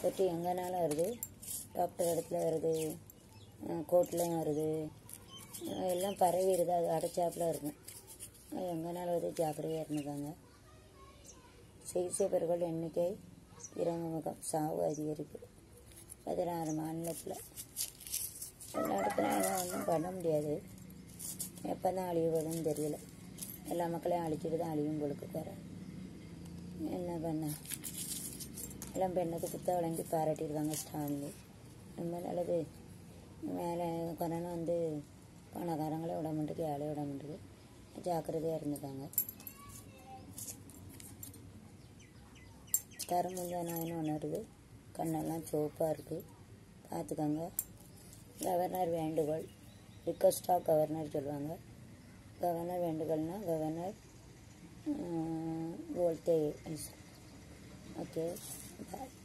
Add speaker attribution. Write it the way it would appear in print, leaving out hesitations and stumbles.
Speaker 1: தொற்று எங்கேனாலும் வருது, டாக்டர் இடத்துல வருது, கோர்ட்லேயும் வருது, எல்லாம் பரவிடுது. அது அடைச்சாப்பில் இருக்கும். எங்கேனாலும் வருது, ஜாக்கிரதையாக இருந்துக்காங்க. சிகிச்சை பெறுகள் எண்ணிக்கை இறங்குமுகம், சாவு அதிகரிப்பு 16 மாநிலத்தில். எல்லா இடத்துலையும் ஒன்றும் பண்ண முடியாது. எப்போ தான் அழிவுவதுன்னு தெரியல. எல்லா மக்களையும் அழிச்சிட்டு தான் அழியும் பொழுக்கு தர. என்ன பண்ண, எல்லாம் பெண்ணுக்கு புத்தகம் வழங்கி பாராட்டியிருக்காங்க ஸ்டாலின். ரொம்ப நல்லது. மேலே கொரோனா வந்து பணக்காரங்களே விட மாட்டேங்குது, ஏழை விட மாட்டேங்குது. ஜாக்கிரதையாக இருந்துக்காங்க. கருமுஞ்சா நோயின்னு ஒன்று இருக்குது. கண்ணெல்லாம் சிவப்பாக இருக்குது, பார்த்துக்கோங்க. கவர்னர் வேண்டுகோள், ரிக்வெஸ்ட் ஆஃப் கவர்னர் சொல்லுவாங்க. கவர்னர் வேண்டுகோள்னால் கவர்னர் போல்தே. ஓகே, பாய்.